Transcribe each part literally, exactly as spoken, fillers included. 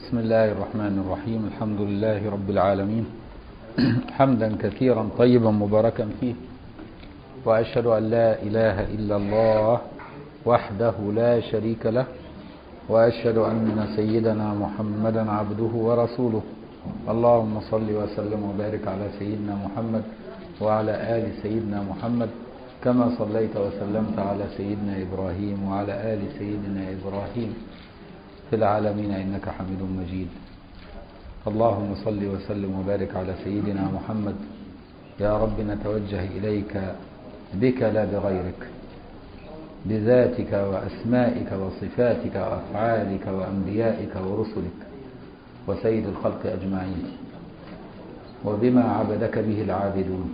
بسم الله الرحمن الرحيم. الحمد لله رب العالمين حمدا كثيرا طيبا مباركا فيه، وأشهد أن لا إله إلا الله وحده لا شريك له، وأشهد أن سيدنا محمدا عبده ورسوله. اللهم صل وسلم وبارك على سيدنا محمد وعلى آل سيدنا محمد كما صليت وسلمت على سيدنا إبراهيم وعلى آل سيدنا إبراهيم في العالمين إنك حميد مجيد. اللهم صل وسلم وبارك على سيدنا محمد. يا رب نتوجه إليك بك لا بغيرك، بذاتك وأسمائك وصفاتك وأفعالك وأنبيائك ورسلك وسيد الخلق أجمعين، وبما عبدك به العابدون،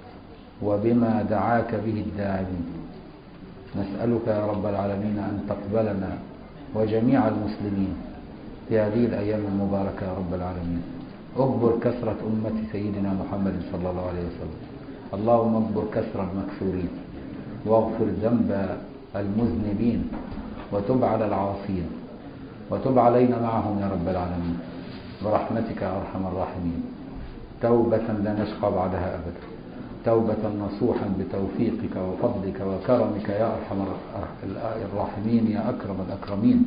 وبما دعاك به الداعون. نسألك يا رب العالمين أن تقبلنا وجميع المسلمين في هذه الأيام المباركة يا رب العالمين. اجبر كثرة أمة سيدنا محمد صلى الله عليه وسلم. اللهم اجبر كثر المكسورين، واغفر ذنب المذنبين، وتب على العاصين، وتب علينا معهم يا رب العالمين برحمتك يا أرحم الراحمين. توبة لا نشقى بعدها أبدا، توبة نصوحا بتوفيقك وفضلك وكرمك يا أرحم الراحمين يا أكرم الأكرمين.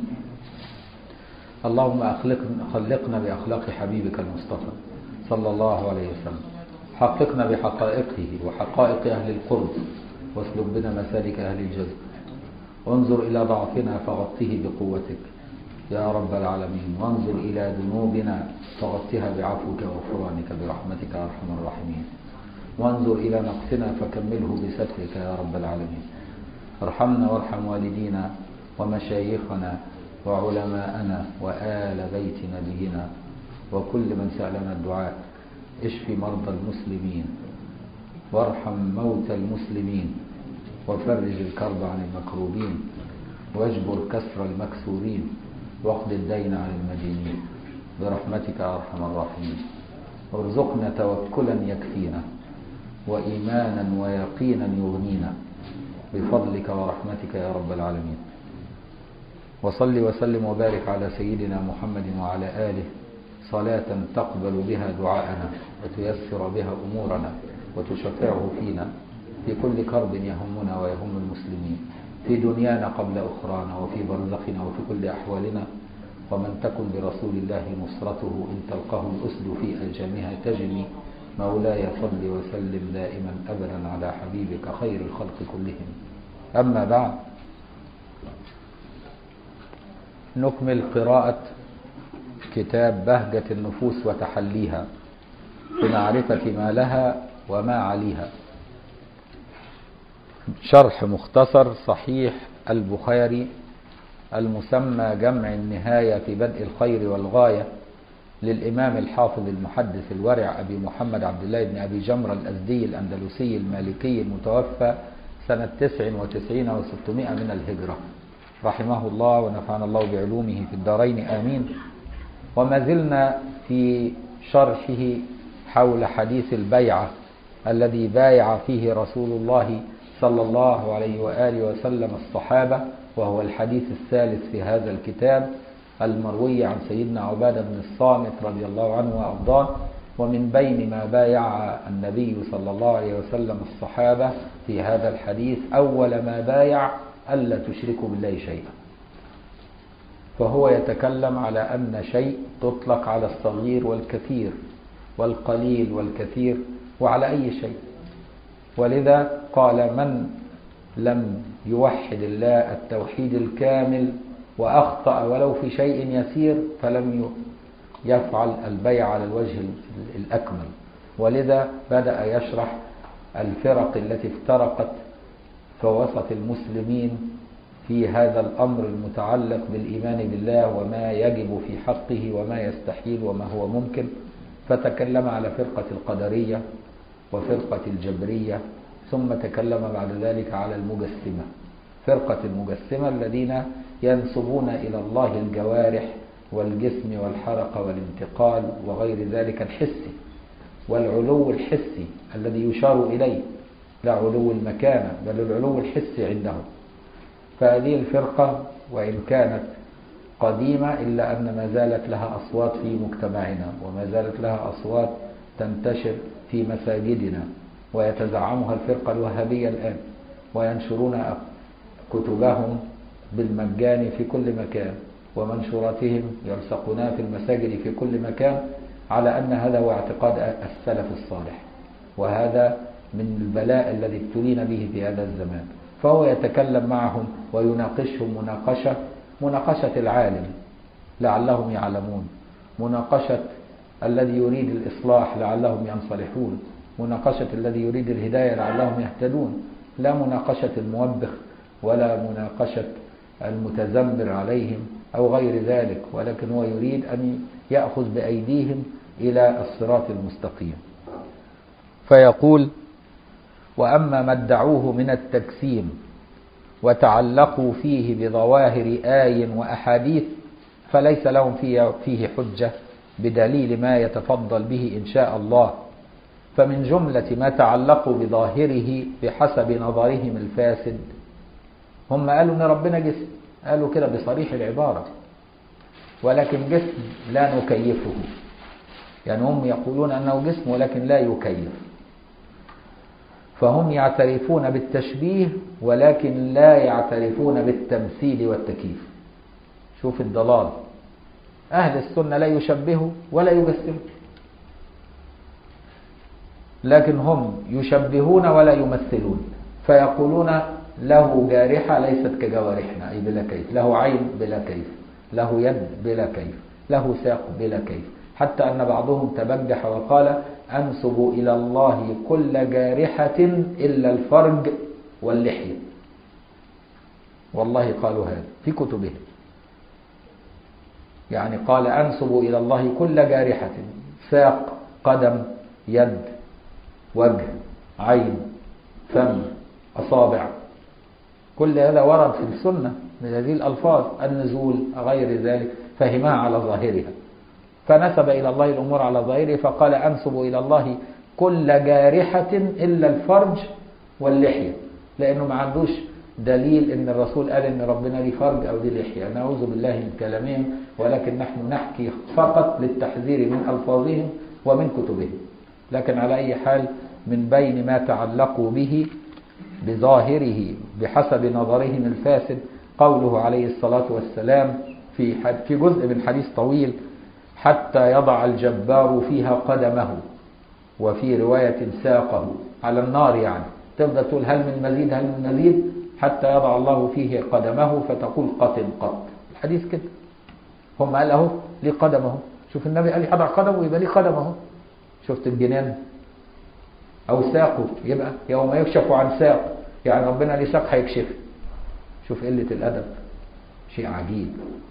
اللهم خلقنا بأخلاق حبيبك المصطفى صلى الله عليه وسلم، حققنا بحقائقه وحقائق أهل القرب، واسلك بنا مسالك أهل الجزم، وانظر إلى ضعفنا فغطه بقوتك يا رب العالمين، وانظر إلى ذنوبنا فغطها بعفوك وغفرانك برحمتك يا أرحم الراحمين، وانظر إلى نقصنا فكمله بسترك يا رب العالمين. ارحمنا وارحم والدينا ومشايخنا وعلماءنا وآل بيت نبينا وكل من سألنا الدعاء. اشف مرضى المسلمين، وارحم موتى المسلمين، وفرج الكرب عن المكروبين، واجبر كسر المكسورين، واقض الدين عن المدينين برحمتك يا أرحم الراحمين. وارزقنا توكلا يكفينا، وإيمانا ويقينا يغنينا بفضلك ورحمتك يا رب العالمين. وصل وسلم وبارك على سيدنا محمد وعلى آله صلاة تقبل بها دعاءنا، وتيسر بها أمورنا، وتشفعه فينا في كل كرب يهمنا ويهم المسلمين، في دنيانا قبل أخرانا، وفي برزخنا، وفي كل أحوالنا. ومن تكن برسول الله نصرته إن تلقاه الأسد في ألجامها تجمي. مولاي صل وسلم دائما أبدا على حبيبك خير الخلق كلهم. أما بعد، نكمل قراءة كتاب بهجة النفوس وتحليها بمعرفة ما لها وما عليها، شرح مختصر صحيح البخاري المسمى جمع النهاية في بدء الخير والغاية للإمام الحافظ المحدث الورع أبي محمد عبد الله بن أبي جمرة الأزدي الأندلسي المالكي المتوفى سنة تسع وتسعين وستمائة من الهجرة رحمه الله، ونفعنا الله بعلومه في الدارين آمين. وما زلنا في شرحه حول حديث البيعة الذي بايع فيه رسول الله صلى الله عليه وآله وسلم الصحابة، وهو الحديث الثالث في هذا الكتاب المروي عن سيدنا عبادة بن الصامت رضي الله عنه وأرضاه. ومن بين ما بايع النبي صلى الله عليه وسلم الصحابة في هذا الحديث، أول ما بايع ألا تشركوا بالله شيئا. فهو يتكلم على أن شيء تطلق على الصغير والكثير والقليل والكثير وعلى أي شيء. ولذا قال: من لم يوحد الله التوحيد الكامل وأخطأ ولو في شيء يسير فلم يفعل البيع على الوجه الأكمل. ولذا بدأ يشرح الفرق التي افترقت في وسط المسلمين في هذا الأمر المتعلق بالإيمان بالله وما يجب في حقه وما يستحيل وما هو ممكن. فتكلم على فرقة القدرية وفرقة الجبرية، ثم تكلم بعد ذلك على المجسمة، فرقة المجسمة الذين ينسبون إلى الله الجوارح والجسم والحركة والانتقال وغير ذلك الحسي، والعلو الحسي الذي يشار إليه، لا علو المكانة بل العلو الحسي عندهم. فهذه الفرقة وإن كانت قديمة، إلا أن ما زالت لها أصوات في مجتمعنا، وما زالت لها أصوات تنتشر في مساجدنا، ويتزعمها الفرقة الوهابية الآن، وينشرون كتبهم بالمجان في كل مكان، ومنشوراتهم يلصقونها في المساجد في كل مكان، على أن هذا هو اعتقاد السلف الصالح، وهذا من البلاء الذي ابتلينا به في هذا الزمان. فهو يتكلم معهم ويناقشهم مناقشة مناقشة العالم لعلهم يعلمون، مناقشة الذي يريد الإصلاح لعلهم ينصلحون، مناقشة الذي يريد الهداية لعلهم يهتدون، لا مناقشة الموبخ ولا مناقشة المتذمر عليهم أو غير ذلك، ولكن هو يريد أن يأخذ بأيديهم إلى الصراط المستقيم. فيقول: وأما ما ادعوه من التجسيم وتعلقوا فيه بظواهر آي وأحاديث فليس لهم فيه حجة بدليل ما يتفضل به إن شاء الله. فمن جملة ما تعلقوا بظاهره بحسب نظرهم الفاسد، هم قالوا إن ربنا جسم، قالوا كده بصريح العبارة، ولكن جسم لا نكيفه، يعني هم يقولون أنه جسم ولكن لا يكيف. فهم يعترفون بالتشبيه ولكن لا يعترفون بالتمثيل والتكييف. شوف الضلال، أهل السنة لا يشبهوا ولا يجسموا، لكن هم يشبهون ولا يمثلون، فيقولون له جارحة ليست كجوارحنا، أي بلا كيف، له عين بلا كيف، له يد بلا كيف، له ساق بلا كيف، حتى أن بعضهم تبجح وقال: أنسب إلى الله كل جارحة إلا الفرج واللحية. والله قالوا هذا في كتبهم، يعني قال: أنسب إلى الله كل جارحة، ساق، قدم، يد، وجه، عين، فم، أصابع، كل هذا ورد في السنة من هذه الألفاظ، النزول غير ذلك، فهمها على ظاهرها، فنسب إلى الله الأمور على ظاهره، فقال: أنسب إلى الله كل جارحة إلا الفرج واللحية، لأنه ما عندوش دليل إن الرسول قال إن ربنا ليه فرج أو ليه لحية، نعوذ بالله من كلامهم، ولكن نحن نحكي فقط للتحذير من ألفاظهم ومن كتبهم. لكن على أي حال، من بين ما تعلقوا به بظاهره بحسب نظرهم الفاسد قوله عليه الصلاة والسلام في في جزء من حديث طويل: حتى يضع الجبار فيها قدمه، وفي رواية ساقه، على النار، يعني تبدأ تقول: هل من مزيد، هل من مزيد، حتى يضع الله فيه قدمه، فتقول: قط قط. الحديث كده، هم قال اهو ليه قدمه، شوف النبي قال يضع قدمه يبقى ليه قدمه، شفت الجنان، أو ساقه، يبقى يوم يكشف عن ساق، يعني ربنا ليه ساق هيكشف. شوف قلة الأدب، شيء عجيب.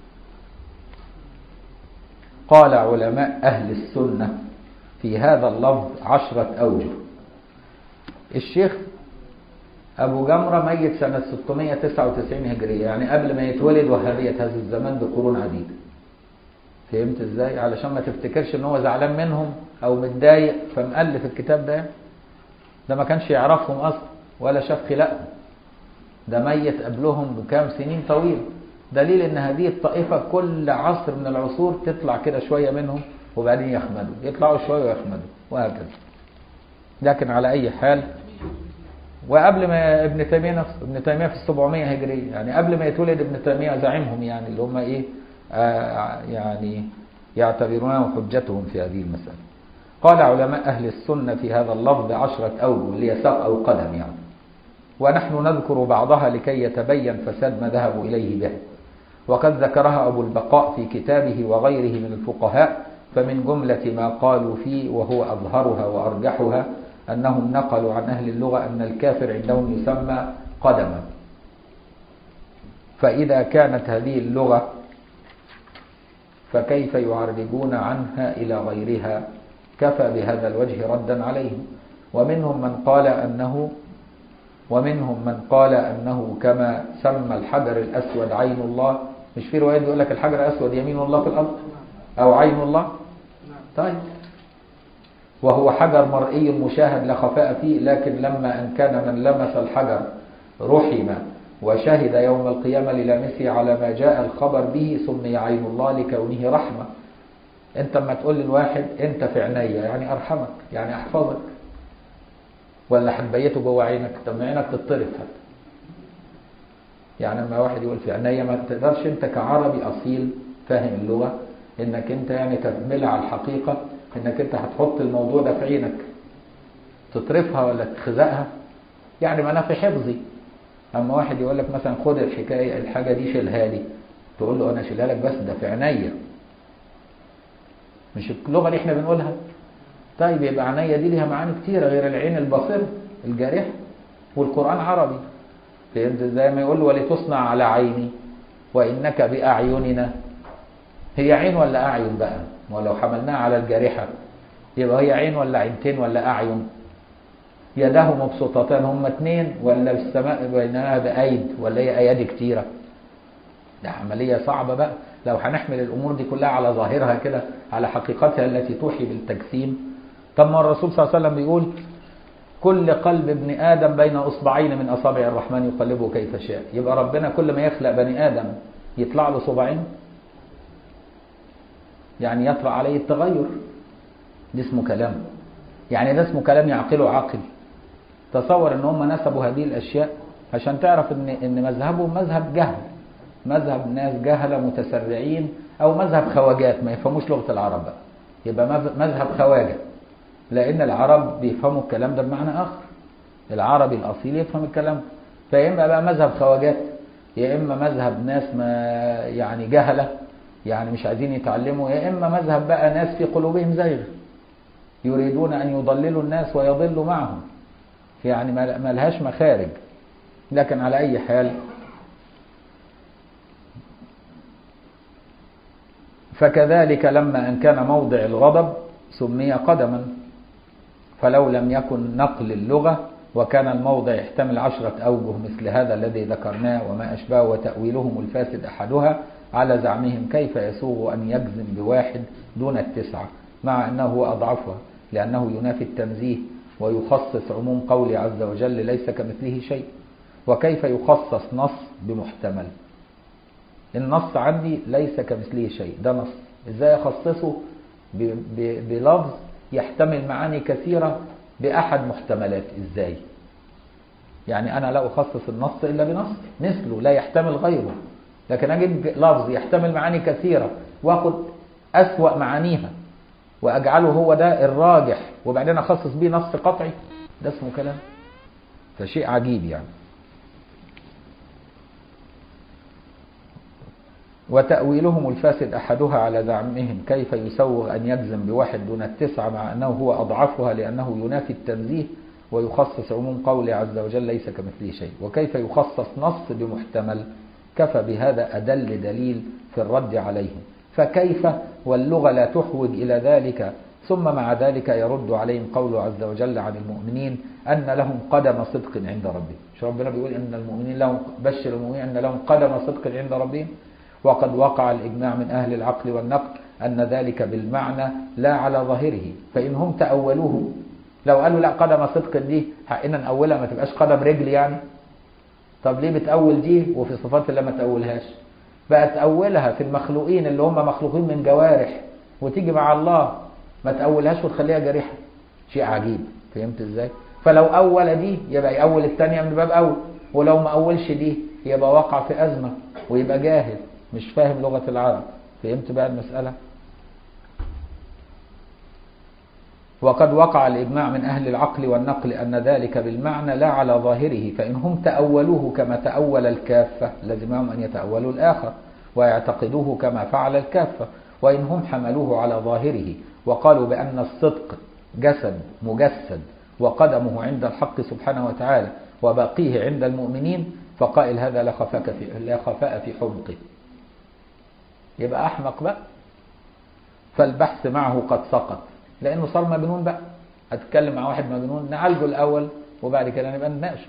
قال علماء أهل السنة في هذا اللفظ عشرة أوجه. الشيخ أبو جمرة ميت سنة ستمائة وتسعة وتسعين هجرية، يعني قبل ما يتولد وهابية هذا الزمان بقرون عديدة. فهمت ازاي؟ علشان ما تفتكرش ان هو زعلان منهم او متضايق فمؤلف الكتاب ده، ده ما كانش يعرفهم اصلا ولا شاف خلقهم، ده ميت قبلهم بكام سنين طويل. دليل ان هذه الطائفة كل عصر من العصور تطلع كده شوية منهم وبعدين يخمدوا، يطلعوا شوية ويخمدوا وهكذا. لكن على اي حال، وقبل ما ابن تيمية نفسه، ابن تيمية في السبعمائة هجرية، يعني قبل ما يتولد ابن تيمية زعيمهم، يعني اللي هم ايه آه يعني يعتبرونه حجتهم في هذه المسألة. قال علماء أهل السنة في هذا اللفظ عشرة أوجه، اللي هي ساق أو قدم يعني، ونحن نذكر بعضها لكي يتبين فساد ما ذهبوا إليه به. وقد ذكرها أبو البقاء في كتابه وغيره من الفقهاء، فمن جملة ما قالوا فيه وهو أظهرها وأرجحها أنهم نقلوا عن أهل اللغة أن الكافر عندهم يسمى قدما. فإذا كانت هذه اللغة فكيف يعرجون عنها إلى غيرها؟ كفى بهذا الوجه ردا عليهم. ومنهم من قال أنه ومنهم من قال أنه كما سمى الحجر الأسود عين الله، مش في رواية يقول لك الحجر الأسود يمين الله في الأرض أو عين الله؟ طيب، وهو حجر مرئي مشاهد لا خفاء فيه، لكن لما أن كان من لمس الحجر رحم وشهد يوم القيامة للامسه على ما جاء الخبر به سمي عين الله لكونه رحمة. انت اما تقول للواحد انت في عينيا يعني ارحمك يعني احفظك، ولا هتبيته جوه عينك؟ طب ما عينك تطرف حتى. يعني لما واحد يقول في عينيا ما تقدرش انت كعربي اصيل فاهم اللغة انك انت يعني تكملها على الحقيقة انك انت هتحط الموضوع ده في عينك تطرفها ولا تخزقها. يعني ما انا في حفظي. اما واحد يقول لك مثلا خد الحكاية الحاجة دي شيلها لي، تقول له انا شيلها لك بس ده في عينيا، مش اللغة اللي احنا بنقولها. طيب يبقى عينيا دي ليها معاني كتيرة غير العين البصيرة الجارحة، والقرآن عربي. فهمت ازاي؟ ما يقول له ولتصنع على عيني وانك باعيننا، هي عين ولا اعين بقى؟ ولو حملناها على الجارحة يبقى هي عين ولا عينتين ولا اعين؟ يده مبسوطتان هم اتنين ولا السماء بينها بايد ولا هي ايادي كتيرة؟ ده عملية صعبة بقى لو هنحمل الامور دي كلها على ظاهرها كده على حقيقتها التي توحي بالتجسيم. طب ما الرسول صلى الله عليه وسلم بيقول كل قلب ابن آدم بين أصبعين من أصابع الرحمن يقلبه كيف شاء. يبقى ربنا كل ما يخلق بني آدم يطلع له صباعين، يعني يطرأ عليه التغير. ده اسمه كلام، يعني ده اسمه كلام يعقله عاقل. تصور ان هم نسبوا هذه الأشياء عشان تعرف ان ان مذهبهم مذهب جهل، مذهب ناس جهلة متسرعين، أو مذهب خواجات ما يفهموش لغة العرب بقى، يبقى مذهب خواجة. لأن العرب بيفهموا الكلام ده بمعنى آخر، العربي الأصيل يفهم الكلام. فيا إما بقى مذهب خواجات، يا إما مذهب ناس ما يعني جهلة يعني مش عايزين يتعلموا، يا إما مذهب بقى ناس في قلوبهم زيغ يريدون أن يضللوا الناس ويضلوا معهم، يعني ما لهاش مخارج. لكن على أي حال فكذلك لما أن كان موضع الغضب سمي قدما، فلو لم يكن نقل اللغة وكان الموضع يحتمل عشرة أوجه مثل هذا الذي ذكرناه وما أشباه وتأويلهم الفاسد أحدها على زعمهم كيف يسوغ أن يجزم بواحد دون التسعة مع أنه هو أضعفها، لأنه ينافي التنزيه ويخصص عموم قوله عز وجل ليس كمثله شيء. وكيف يخصص نص بمحتمل؟ النص عندي ليس كمثله شيء، ده نص، ازاي اخصصه بلفظ يحتمل معاني كثيرة بأحد محتملات؟ ازاي يعني انا لا اخصص النص الا بنص مثله لا يحتمل غيره، لكن اجيب لفظ يحتمل معاني كثيرة واخد اسوأ معانيها واجعله هو ده الراجح وبعدين اخصص بيه نص قطعي؟ ده اسمه كلام، فشيء عجيب يعني. وتأويلهم الفاسد أحدها على زعمهم كيف يسوغ أن يجزم بواحد دون التسعة مع أنه هو أضعفها لأنه ينافي التنزيه ويخصص عموم قوله عز وجل ليس كمثله شيء. وكيف يخصص نص بمحتمل؟ كفى بهذا أدل دليل في الرد عليهم. فكيف واللغة لا تحوج إلى ذلك؟ ثم مع ذلك يرد عليهم قوله عز وجل عن المؤمنين أن لهم قدم صدق عند ربهم. شو ربنا بيقول إن المؤمنين لهم، بشر المؤمنين أن لهم قدم صدق عند ربهم. وقد وقع الإجماع من أهل العقل والنقل أن ذلك بالمعنى لا على ظاهره، فإن هم تأولوه لو قالوا لا قدم صدق دي حقنا نأولها ما تبقاش قدم رجل يعني، طب ليه بتأول دي وفي صفات اللي ما تأولهاش؟ بقى تأولها في المخلوقين اللي هم مخلوقين من جوارح وتيجي مع الله ما تأولهاش وتخليها جارحة، شيء عجيب. فهمت ازاي؟ فلو أول دي يبقى يأول الثانية من باب أول، ولو ما أولش دي يبقى وقع في أزمة ويبقى جاهل مش فاهم لغة العرب. فهمت بقى المسألة؟ وقد وقع الإجماع من أهل العقل والنقل أن ذلك بالمعنى لا على ظاهره، فإن هم تأولوه كما تأول الكافة لزمهم أن يتأولوا الآخر ويعتقدوه كما فعل الكافة، وإن هم حملوه على ظاهره وقالوا بأن الصدق جسد مجسد وقدمه عند الحق سبحانه وتعالى وباقيه عند المؤمنين فقائل هذا لا خفاء في لا خفاء في حمقه، يبقى أحمق بقى. فالبحث معه قد سقط لأنه صار مجنون بقى. أتكلم مع واحد مجنون نعالجه الأول وبعد كده نبقى نناقشه.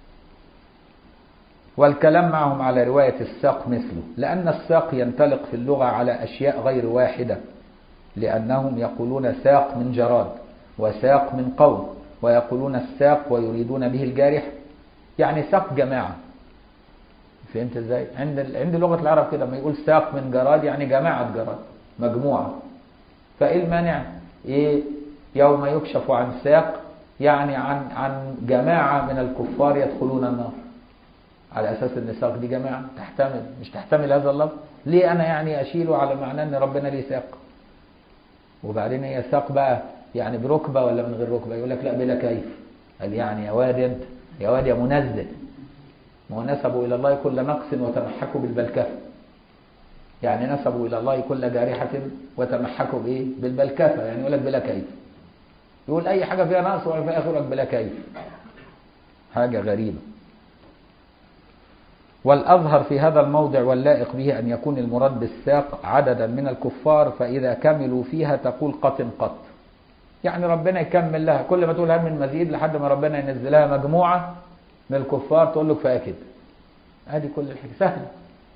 والكلام معهم على رواية الساق مثله، لأن الساق ينطلق في اللغة على أشياء غير واحدة، لأنهم يقولون ساق من جراد وساق من قوم، ويقولون الساق ويريدون به الجارح، يعني ساق جماعة فهمت ازاي؟ عند عند لغة العرب كده لما يقول ساق من جراد يعني جماعة جراد، مجموعة. فايه المانع؟ ايه يوم يكشف عن ساق يعني عن عن جماعة من الكفار يدخلون النار، على اساس ان ساق دي جماعة تحتمل، مش تحتمل هذا اللفظ؟ ليه انا يعني اشيله على معنى ان ربنا ليه ساق؟ وبعدين هي ساق بقى يعني بركبة ولا من غير ركبة؟ يقول لك لا بلا كيف. قال يعني يا واد انت، يا واد يا منزل، ونسبوا الى الله كل نقص وتمحكوا بالبلكفة. يعني نسبوا الى الله كل جارحة وتمحكوا بايه؟ بالبلكفة. يعني يقول لك بلا كيف، يقول اي حاجة فيها نقص وفي الاخر يقول لك بلا كيف. حاجة غريبة. والأظهر في هذا الموضع واللائق به أن يكون المراد بالساق عددا من الكفار، فإذا كملوا فيها تقول قط قط، يعني ربنا يكمل لها، كل ما تقول هل من مزيد لحد ما ربنا ينزلها مجموعة من الكفار تقول له كفاية كده. هذه كل الحكاية سهلة.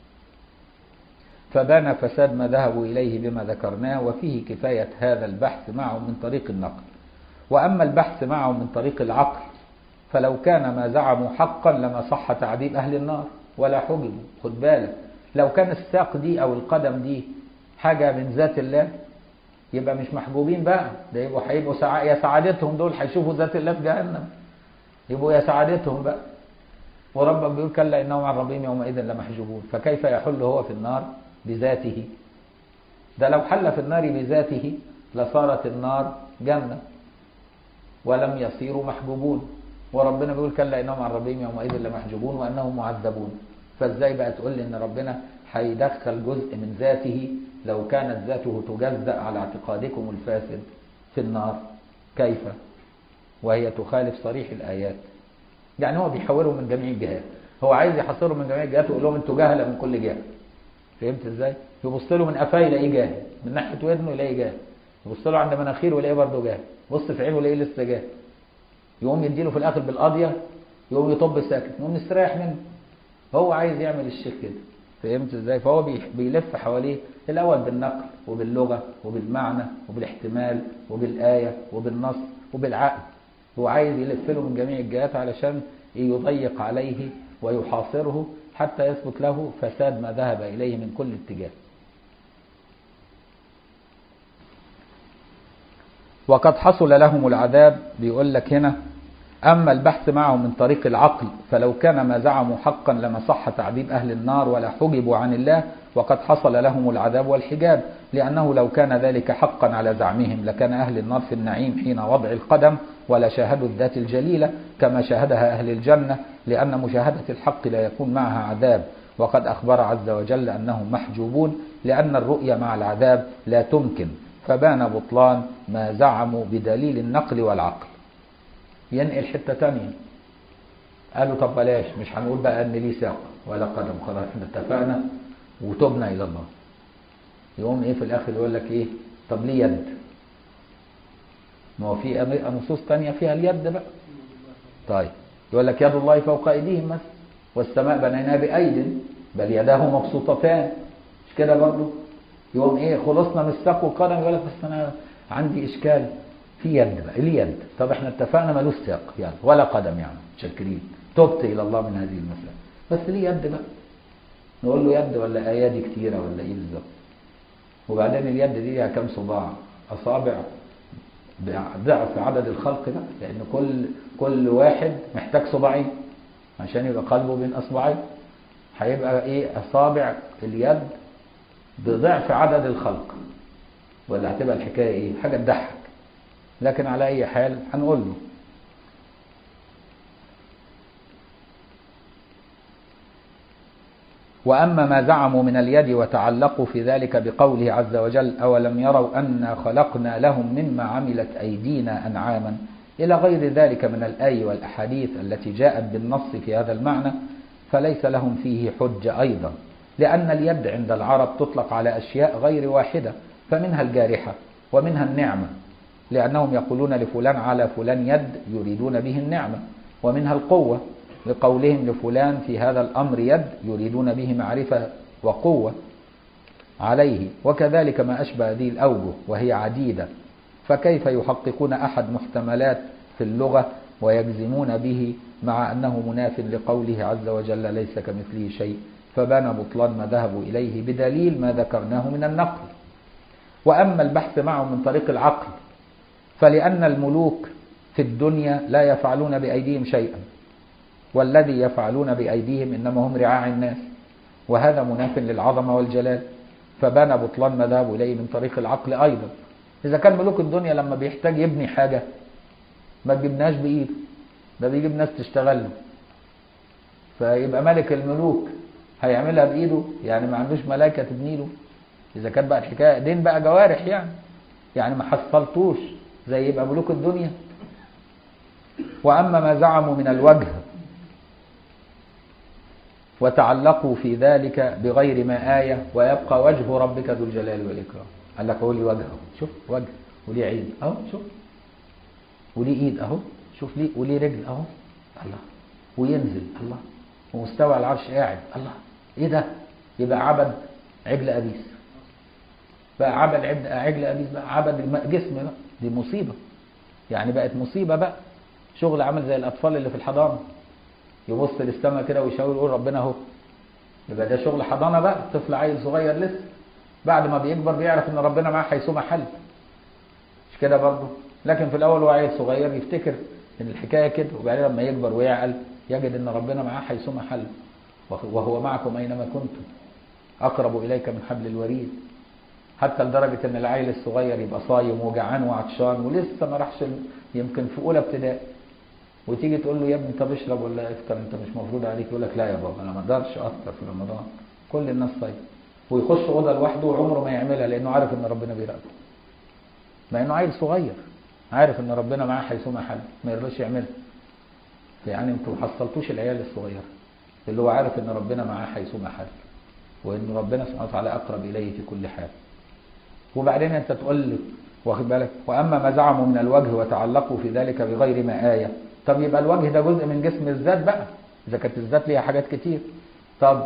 فبان فساد ما ذهبوا إليه بما ذكرناه، وفيه كفاية هذا البحث معهم من طريق النقل. وأما البحث معهم من طريق العقل فلو كان ما زعموا حقا لما صح تعذيب أهل النار ولا حجبوا. خد بالك، لو كان الساق دي أو القدم دي حاجة من ذات الله يبقى مش محجوبين بقى، ده يبقوا هيبقوا سع... يا سعادتهم دول هيشوفوا ذات الله في جهنم، يبقوا يا سعادتهم بقى. وربك بيقول كلا إنهم عن ربهم يومئذ لمحجوبون، فكيف يحل هو في النار بذاته؟ ده لو حل في النار بذاته لصارت النار جنة ولم يصيروا محجوبون، وربنا بيقول كلا إنهم عن ربهم يومئذ لمحجوبون وأنهم معذبون. فازاي بقى تقول لي إن ربنا هيدخل جزء من ذاته لو كانت ذاته تجزأ على اعتقادكم الفاسد في النار؟ كيف وهي تخالف صريح الآيات؟ يعني هو بيحولهم من جميع الجهات، هو عايز يحصرهم من جميع الجهات ويقول لهم انتوا جهله من كل جهه. فهمت ازاي؟ يبص له من قفاه يلاقيه جاهل، من ناحيه ودنه يلاقيه جاهل، يبص له عند مناخيره يلاقيه برضه جاهل، بص في عينه يلاقيه لسه جاهل، يقوم يديله في الاخر بالقاضيه يقوم يطب ساكت، يقوم مستريح منه. هو عايز يعمل الشيخ كده. فهمت ازاي؟ فهو بيلف حواليه الاول بالنقل وباللغه وبالمعنى وبالاحتمال وبالايه وبالنص وبالعقل، هو عايز يلف له من جميع الجهات علشان يضيق عليه ويحاصره حتى يثبت له فساد ما ذهب إليه من كل اتجاه. وقد حصل لهم العذاب، بيقول لك هنا أما البحث معهم من طريق العقل فلو كان ما زعموا حقا لما صح تعذيب أهل النار ولا حجبوا عن الله، وقد حصل لهم العذاب والحجاب، لأنه لو كان ذلك حقا على زعمهم لكان أهل النار في النعيم حين وضع القدم ولا شاهدوا الذات الجليلة كما شاهدها أهل الجنة، لأن مشاهدة الحق لا يكون معها عذاب. وقد أخبر عز وجل أنهم محجوبون لأن الرؤية مع العذاب لا تمكن، فبان بطلان ما زعموا بدليل النقل والعقل. ينقل حتة تانية، قالوا طب بلاش، مش هنقول بقى ان ليه ساق ولا قدم، خلاص احنا اتفقنا وتوبنا الى الله. يقوم ايه في الاخر يقول لك ايه؟ طب ليه يد؟ ما هو في نصوص تانية فيها اليد بقى. طيب يقول لك يد الله فوق ايديهم مثلا، والسماء بنيناها بايد بل يداه مبسوطتان، مش كده برضه؟ يقوم ايه خلصنا من الساق والقدم، يقول لك بس انا عندي اشكال في يد بقى. ليه يد؟ طب احنا اتفقنا مالوش ساق يعني ولا قدم، يعني متشكرين تبت الى الله من هذه المسألة، بس ليه يد بقى؟ نقول له يد ولا ايادي كتيرة ولا ايه بالظبط؟ وبعدين اليد دي ليها كام صباع؟ اصابع ضعف عدد الخلق بقى، لان كل كل واحد محتاج صباعين عشان يبقى قلبه بين اصبعين، هيبقى ايه اصابع اليد بضعف عدد الخلق، ولا هتبقى الحكاية ايه؟ حاجة تضحك. لكن على اي حال هنقول له وأما ما زعموا من اليد وتعلقوا في ذلك بقوله عز وجل أولم يروا أنا خلقنا لهم مما عملت أيدينا أنعاما إلى غير ذلك من الآي والأحاديث التي جاءت بالنص في هذا المعنى، فليس لهم فيه حجة أيضا، لأن اليد عند العرب تطلق على أشياء غير واحدة، فمنها الجارحة ومنها النعمة، لأنهم يقولون لفلان على فلان يد يريدون به النعمة، ومنها القوة لقولهم لفلان في هذا الأمر يد يريدون به معرفة وقوة عليه، وكذلك ما أشبه هذه الأوجه وهي عديدة. فكيف يحققون أحد محتملات في اللغة ويجزمون به مع أنه مناف لقوله عز وجل ليس كمثله شيء، فبان بطلان ما ذهبوا إليه بدليل ما ذكرناه من النقل. وأما البحث معهم من طريق العقل فلأن الملوك في الدنيا لا يفعلون بأيديهم شيئا، والذي يفعلون بأيديهم إنما هم رعاع الناس، وهذا مناف للعظمة والجلال، فبان بطلان ما ذهبوا إليه من طريق العقل أيضا. إذا كان ملوك الدنيا لما بيحتاج يبني حاجة ما بيبناش بإيده، ده بيجيب ناس تشتغل له، فيبقى ملك الملوك هيعملها بإيده؟ يعني ما عندوش ملائكة تبني له؟ إذا كانت بقى الحكاية دين بقى جوارح يعني يعني ما حصلتوش زي يبقى ملوك الدنيا. وأما ما زعموا من الوجه وتعلقوا في ذلك بغير ما آية ويبقى وجه ربك ذو الجلال والإكرام. قال لك هو ليه وجه اهو، شوف وجه، وليه عين اهو، شوف، وليه ايد اهو، شوف، ليه، وليه رجل اهو، الله، وينزل الله، ومستوى على العرش قاعد الله، ايه ده؟ يبقى عبد عجل ابيس، بقى عبد عجل ابيس، بقى عبد جسم بقى، دي مصيبه يعني، بقت مصيبه بقى، شغل عامل زي الاطفال اللي في الحضانه يبص للسماء كده ويشاور يقول ربنا اهو، يبقى ده شغل حضانه بقى، طفل عيل صغير لسه، بعد ما بيكبر بيعرف ان ربنا معاه حيثما حل، مش كده برضه؟ لكن في الاول هو عيل صغير يفتكر ان الحكايه كده، وبعدين لما يكبر ويعقل يجد ان ربنا معاه حيثما حل، وهو معكم اينما كنتم اقرب اليك من حبل الوريد. حتى لدرجه ان العيل الصغير يبقى صايم وجعان وعطشان ولسه ما راحش يمكن في اولى ابتدائي، وتيجي تقول له يا ابني طب اشرب ولا افطر، انت مش مفروض عليك، يقول لك لا يا بابا انا ما اقدرش افطر في رمضان، كل الناس صايم، ويخش اوضه لوحده وعمره ما يعملها لانه عارف ان ربنا بيراقبه، مع انه عيل صغير عارف ان ربنا معاه حيثما حل، ما يرضاش يعملها. يعني انتوا ما حصلتوش العيال الصغير اللي هو عارف ان ربنا معاه حيثما حل، وان ربنا سبحانه وتعالى اقرب اليه في كل حال. وبعدين انت تقول لي واخد بالك، واما ما زعموا من الوجه وتعلقوا في ذلك بغير ما آية، طب يبقى الوجه ده جزء من جسم الذات بقى، اذا كانت الذات ليها حاجات كتير. طب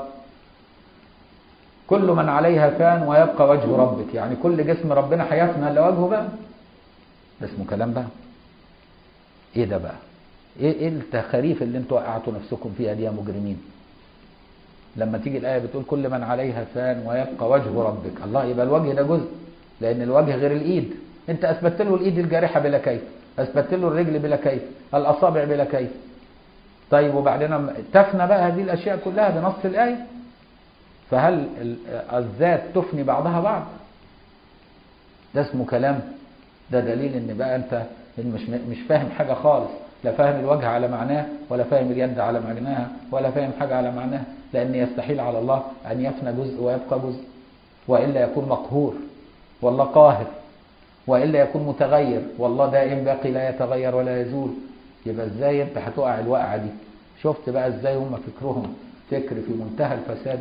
كل من عليها فان ويبقى وجه ربك، يعني كل جسم ربنا هيفنى الا وجهه بقى، ده اسمه كلام بقى. ايه ده بقى؟ ايه ايه التخاريف اللي انتوا وقعتوا نفسكم فيها دي يا مجرمين؟ لما تيجي الايه بتقول كل من عليها فان ويبقى وجه ربك، الله، يبقى الوجه ده جزء، لان الوجه غير الايد، انت اثبتت له الايد الجارحه بلا كيف، اثبتت له الرجل بلا كيف، الاصابع بلا كيف. طيب وبعدين تفنى بقى هذه الاشياء كلها بنص الايه؟ فهل الذات تفني بعضها بعض؟ ده اسمه كلام؟ ده دليل ان بقى انت مش مش فاهم حاجه خالص، لا فاهم الوجه على معناه، ولا فاهم اليد على معناها، ولا فاهم حاجه على معناها، لان يستحيل على الله ان يفنى جزء ويبقى جزء، والا يكون مقهور، والله قاهر، والا يكون متغير، والله دائم باقي لا يتغير ولا يزول. يبقى ازاي انت هتقع الوقعه دي؟ شفت بقى ازاي هم فكرهم فكر في منتهى الفساد.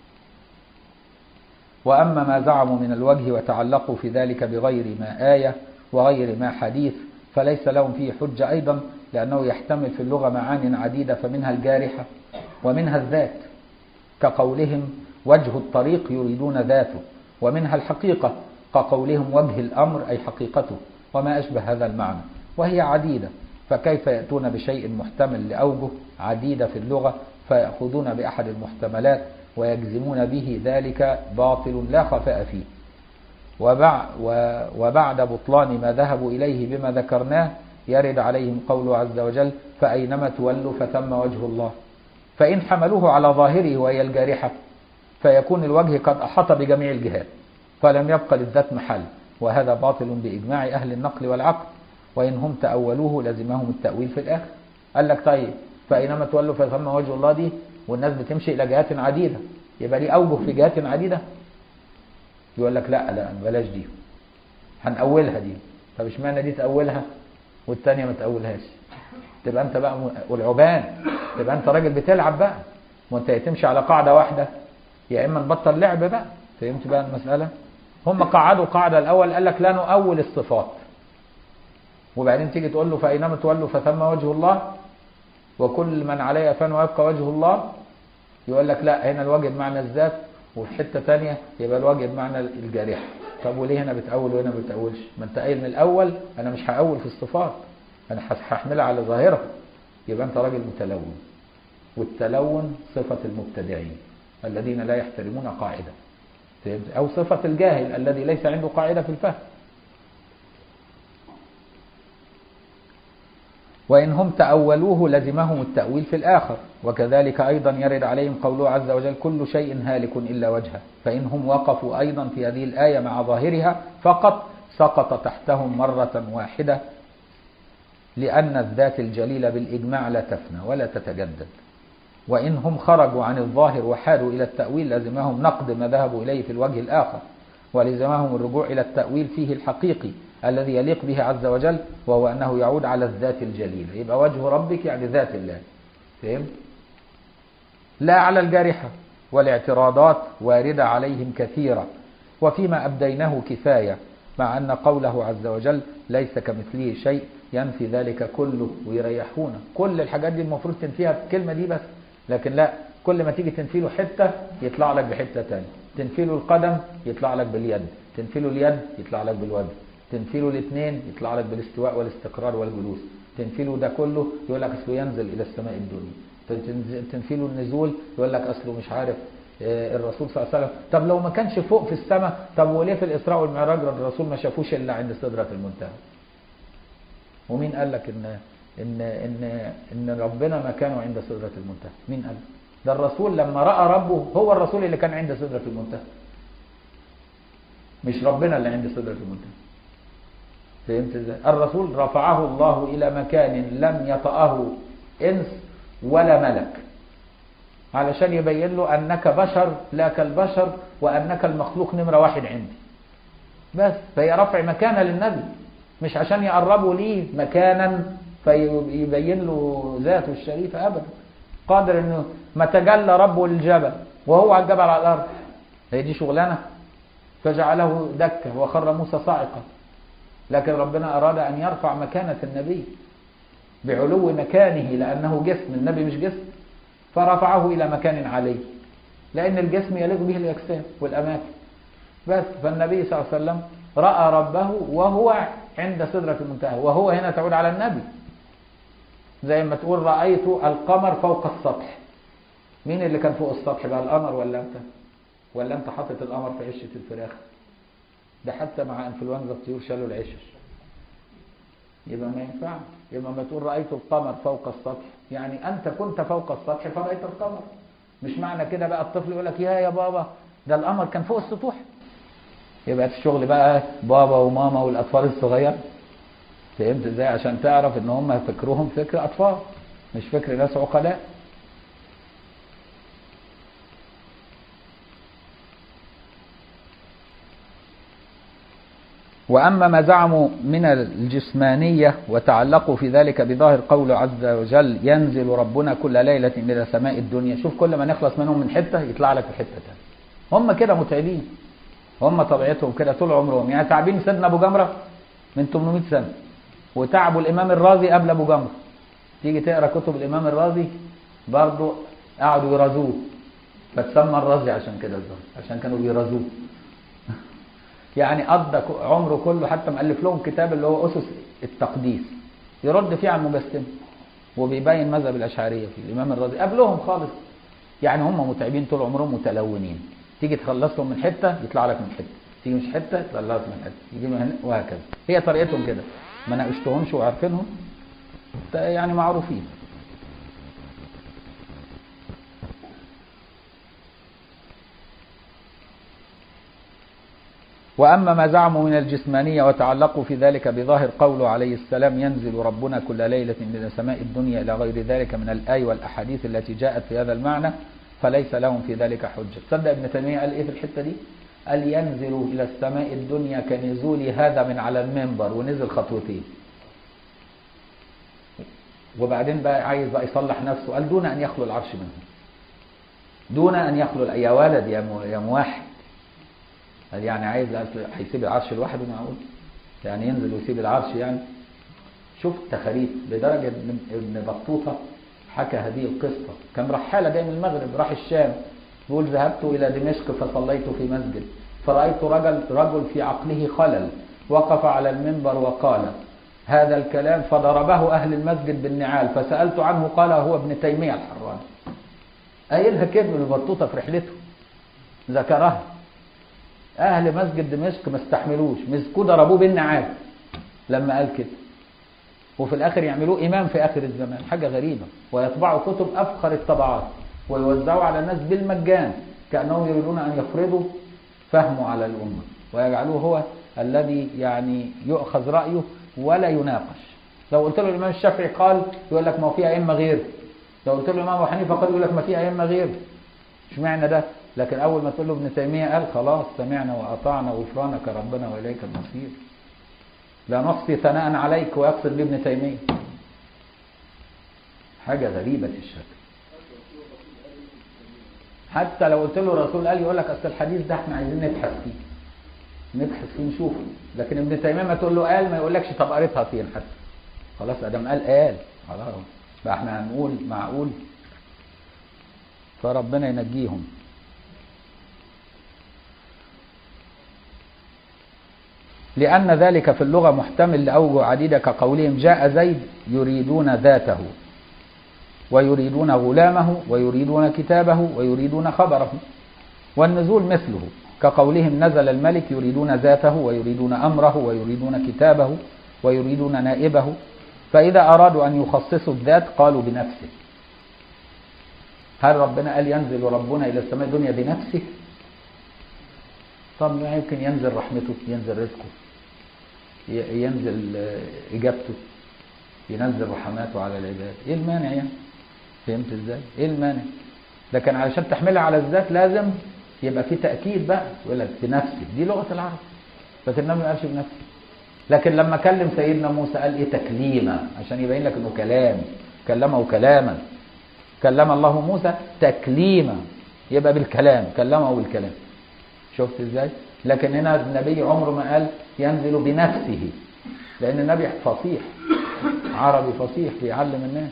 وأما ما زعموا من الوجه وتعلقوا في ذلك بغير ما آية وغير ما حديث فليس لهم فيه حجة أيضا، لأنه يحتمل في اللغة معان عديدة، فمنها الجارحة ومنها الذات، كقولهم وجه الطريق يريدون ذاته، ومنها الحقيقة كقولهم وجه الأمر أي حقيقته، وما أشبه هذا المعنى، وهي عديدة، فكيف يأتون بشيء محتمل لأوجه عديدة في اللغة فيأخذون بأحد المحتملات ويجزمون به؟ ذلك باطل لا خفاء فيه. وبعد بطلان ما ذهبوا إليه بما ذكرناه يرد عليهم قوله عز وجل فأينما تولوا فثم وجه الله، فإن حملوه على ظاهره وهي الجارحة فيكون الوجه قد أحاط بجميع الجهات فلم يبقى للذات محل، وهذا باطل بإجماع أهل النقل والعقل، وإن هم تأولوه لزمهم التأويل في الآخر. قال لك طيب فأينما تولوا فثم وجه الله دي، والناس بتمشي إلى جهات عديدة، يبقى ليه أوجه في جهات عديدة؟ يقول لك لا لا بلاش دي، هنأولها دي. طب اشمعنى دي تأولها والتانية ما تأولهاش؟ تبقى أنت بقى والعبان، تبقى أنت راجل بتلعب بقى، وأنت تمشي على قاعدة واحدة، يا إما نبطل لعب بقى. فهمت بقى المسألة؟ هم قعدوا قاعدة الأول، قال لك لا نؤول الصفات، وبعدين تيجي تقول له فأينما تولوا فثم وجه الله، وكل من عليه فان ويبقى وجه الله، يقول لك لا هنا الوجه بمعنى الذات، وفي حته ثانيه يبقى الوجه بمعنى الجارحه. طب وليه هنا بتأول وهنا ما بتأولش؟ ما انت قايل من الاول انا مش هأول في الصفات، أنا هحملها على ظاهرها، يبقى أنت راجل متلون، والتلون صفة المبتدعين الذين لا يحترمون قاعدة، أو صفة الجاهل الذي ليس عنده قاعدة في الفهم. وإن هم تأولوه لزمهم التأويل في الآخر، وكذلك أيضا يرد عليهم قوله عز وجل كل شيء هالك إلا وجهه، فإن هم وقفوا أيضا في هذه الآية مع ظاهرها فقط سقط تحتهم مرة واحدة، لأن الذات الجليلة بالإجماع لا تفنى ولا تتجدد. وإن هم خرجوا عن الظاهر وحادوا إلى التأويل لزمهم نقد ما ذهبوا إليه في الوجه الآخر، ولزمهم الرجوع إلى التأويل فيه الحقيقي الذي يليق به عز وجل، وهو أنه يعود على الذات الجليلة. يبقى وجه ربك يعني ذات الله، فهم؟ لا على الجارحة. والاعتراضات واردة عليهم كثيرة، وفيما أبديناه كفاية، مع أن قوله عز وجل ليس كمثله شيء ينفي ذلك كله ويريحونا. كل الحاجات دي المفروض تنفيها بالكلمة دي بس، لكن لا، كل ما تيجي تنفيله حتة يطلع لك بحتة تانية. تنفيله القدم يطلع لك باليد، تنفيله اليد يطلع لك بالوجه، تنفيله الاثنين يطلع لك بالاستواء والاستقرار والجلوس، تنفيله ده كله يقول لك أصله ينزل إلى السماء الدنيا، تنفيله النزول يقول لك أصله مش عارف الرسول صلى الله عليه وسلم. طب لو ما كانش فوق في السماء، طب وليه في الإسراء والمعراج الرسول ما شافوش إلا عند سدرة المنتهى؟ ومين قال لك إن إن إن إن ربنا مكانه عند سدرة المنتهى؟ مين قال؟ ده الرسول لما رأى ربه هو الرسول اللي كان عند سدرة المنتهى، مش ربنا اللي عند سدرة المنتهى. فهمت ازاي؟ الرسول رفعه الله إلى مكان لم يطأه إنس ولا ملك، علشان يبين له أنك بشر لا كالبشر، وأنك المخلوق نمرة واحد عندي بس. فهي رفع مكانة للنبي، مش عشان يقربوا ليه مكانا فيبين له ذاته الشريفة أبدا. قادر أنه ما تجلى ربه للجبل وهو على الجبل على الأرض، هي دي شغلانة. فجعله دكة وخر موسى صاعقة، لكن ربنا أراد أن يرفع مكانة النبي بعلو مكانه، لأنه جسم، النبي مش جسم، فرفعه إلى مكان عليه، لأن الجسم يليق به الأجسام والأماكن بس. فالنبي صلى الله عليه وسلم رأى ربه وهو عند سدرة المنتهى، وهو هنا تعود على النبي. زي ما تقول رأيت القمر فوق السطح، مين اللي كان فوق السطح بقى، القمر ولا أنت؟ ولا أنت حاطط القمر في عشة الفراخ؟ ده حتى مع انفلونزا الطيور شالوا العشش، يبقى ما ينفع. يبقى ما تقول رأيت القمر فوق السطح، يعني أنت كنت فوق السطح فرأيت القمر. مش معنى كده بقى الطفل يقول لك يا يا بابا ده القمر كان فوق السطوح. يبقى الشغل بقى بابا وماما والأطفال الصغير. فهمت ازاي؟ عشان تعرف ان هم فكرهم فكر أطفال مش فكر ناس عقلاء. وأما ما زعموا من الجسمانية وتعلقوا في ذلك بظاهر قوله عز وجل ينزل ربنا كل ليلة إلى سماء الدنيا، شوف كل ما نخلص منهم من حتة يطلع لك في حتة تانية. هم كده متعبين، هم طبيعتهم كده طول عمرهم، يعني تعبين سيدنا أبو جمرة من ثمانمائة سنة، وتعبوا الإمام الرازي قبل أبو جمرة. تيجي تقرأ كتب الإمام الرازي برضو قعدوا يرازوه، فتسمى الرازي عشان كده الظاهر، عشان كانوا بيرازوه. يعني قضى عمره كله، حتى مؤلف لهم كتاب اللي هو أسس التقديس يرد فيه على المجسمة وبيبين مذهب الأشعرية في الإمام الرازي قبلهم خالص. يعني هم متعبين طول عمرهم متلونين، تيجي تخلصهم من حتة يطلع لك من حتة، تيجي مش حتة يطلع لك من حتة، يجي من هنا وهكذا. هي طريقتهم كده، ما ناقشتهمش وعارفينهم يعني معروفين. وأما ما زعموا من الجسمانية وتعلقوا في ذلك بظاهر قوله عليه السلام ينزل ربنا كل ليلة إلى سماء الدنيا إلى غير ذلك من الآي والأحاديث التي جاءت في هذا المعنى، فليس لهم في ذلك حجة. تصدق ابن تيمية قال إيه في الحتة دي؟ قال ينزل إلى السماء الدنيا كنزول هذا من على المنبر، ونزل خطوتين. وبعدين بقى عايز بقى يصلح نفسه، قال دون أن يخلو العرش منه، دون أن يخلو. يا ولد يا موحد، قال يعني عايز هيسيب العرش لوحده؟ معقول يعني ينزل ويسيب العرش؟ يعني شوف التخاريف، لدرجة ابن بطوطة حكى هذه القصة. كان رحالة جاي من المغرب راح الشام، بيقول ذهبت إلى دمشق فصليت في مسجد، فرأيت رجل رجل في عقله خلل وقف على المنبر وقال هذا الكلام فضربه أهل المسجد بالنعال، فسألت عنه قال هو ابن تيمية الحراني. قايلها كده ابن بطوطة في رحلته، ذكرها. أهل مسجد دمشق ما استحملوش، مسكوه ضربوه بالنعال لما قال كده، وفي الآخر يعملوه إمام في آخر الزمان. حاجة غريبة. ويطبعوا كتب أفخر الطبعات ويوزعوا على الناس بالمجان، كأنهم يريدون أن يفرضوا فهمه على الأمة ويجعلوه هو الذي يعني يؤخذ رأيه ولا يناقش. لو قلت له الإمام الشافعي قال يقول لك ما هو في أئمة غير، لو قلت له الإمام أبو حنيفة قال يقول لك ما في أئمة غير. اشمعنى ده؟ لكن أول ما تقول له ابن تيمية قال خلاص سمعنا وأطعنا غفرانك ربنا وإليك المصير. لا نحصي ثناء عليك، ويقصد بابن تيمية. حاجة غريبة الشكل. حتى لو قلت له الرسول قال يقول لك أصل الحديث ده احنا عايزين نبحث فيه نبحث فيه نشوفه. لكن ابن تيمية ما تقول له قال ما يقولكش طب قريتها فين حتى. خلاص ادم قال قال خلاص بقى احنا هنقول معقول. فربنا ينجيهم. لأن ذلك في اللغة محتمل لأوجه عديدة كقولهم جاء زيد يريدون ذاته ويريدون غلامه ويريدون كتابه ويريدون خبره. والنزول مثله كقولهم نزل الملك يريدون ذاته ويريدون أمره ويريدون كتابه ويريدون نائبه. فإذا أرادوا أن يخصصوا الذات قالوا بنفسه. هل ربنا قال ينزل ربنا إلى السماء الدنيا بنفسه؟ طب يمكن ينزل رحمته، ينزل رزقه، ينزل إجابته، ينزل رحماته على العباد. إيه المانع يعني؟ فهمت إزاي؟ إيه المانع؟ لكن علشان تحملها على الذات لازم يبقى في تأكيد بقى، يقول لك بنفسه. دي لغة العرب. لكن النبي ما قالش بنفسه. لكن لما كلم سيدنا موسى قال إيه؟ تكليما، عشان يبين لك إنه كلام، كلمه كلاما. كلم الله موسى تكليما، يبقى بالكلام، كلمه بالكلام. شفت إزاي؟ لكن هنا النبي عمره ما قال ينزل بنفسه، لأن النبي فصيح عربي فصيح بيعلم الناس.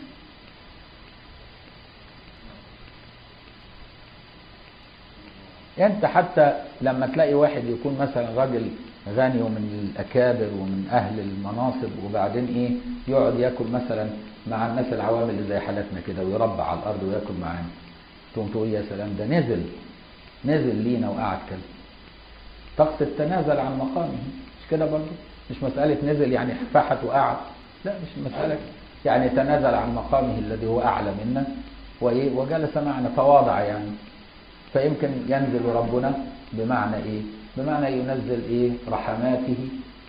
انت حتى لما تلاقي واحد يكون مثلا راجل غني ومن الأكابر ومن أهل المناصب، وبعدين إيه يقعد يأكل مثلا مع الناس العوام اللي زي حالتنا كده ويربع على الأرض ويأكل معانا، تقوم تقول يا سلام ده نزل نزل لينا وقعد كده. تقصد تنازل عن مقامه، مش كده برضه؟ مش مسألة نزل يعني فحت وقعد، لا مش مسألة يعني تنازل عن مقامه الذي هو أعلى منا وإيه وجلس معنا تواضع يعني. فيمكن ينزل ربنا بمعنى إيه؟ بمعنى ينزل إيه؟ رحماته